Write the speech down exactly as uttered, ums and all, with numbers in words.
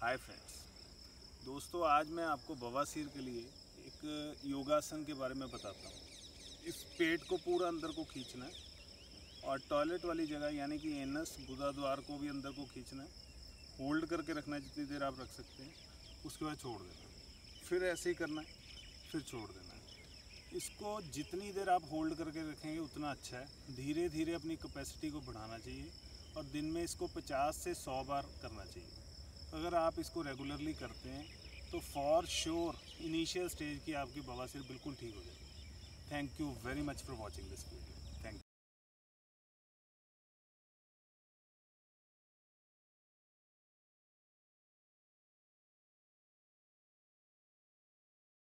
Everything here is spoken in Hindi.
हाय फ्रेंड्स, दोस्तों आज मैं आपको बवासीर के लिए एक योगासन के बारे में बताता हूँ। इस पेट को पूरा अंदर को खींचना है और टॉयलेट वाली जगह यानी कि एनस गुदाद्वार को भी अंदर को खींचना है। होल्ड करके रखना है जितनी देर आप रख सकते हैं, उसके बाद छोड़ देना है। फिर ऐसे ही करना है, फिर छोड़ देना है। इसको जितनी देर आप होल्ड करके रखेंगे उतना अच्छा है। धीरे धीरे अपनी कैपेसिटी को बढ़ाना चाहिए और दिन में इसको पचास से सौ बार करना चाहिए। अगर आप इसको रेगुलरली करते हैं तो फॉर श्योर इनिशियल स्टेज की आपकी बवासीर बिल्कुल ठीक हो जाएगी। Thank you very much for watching this video.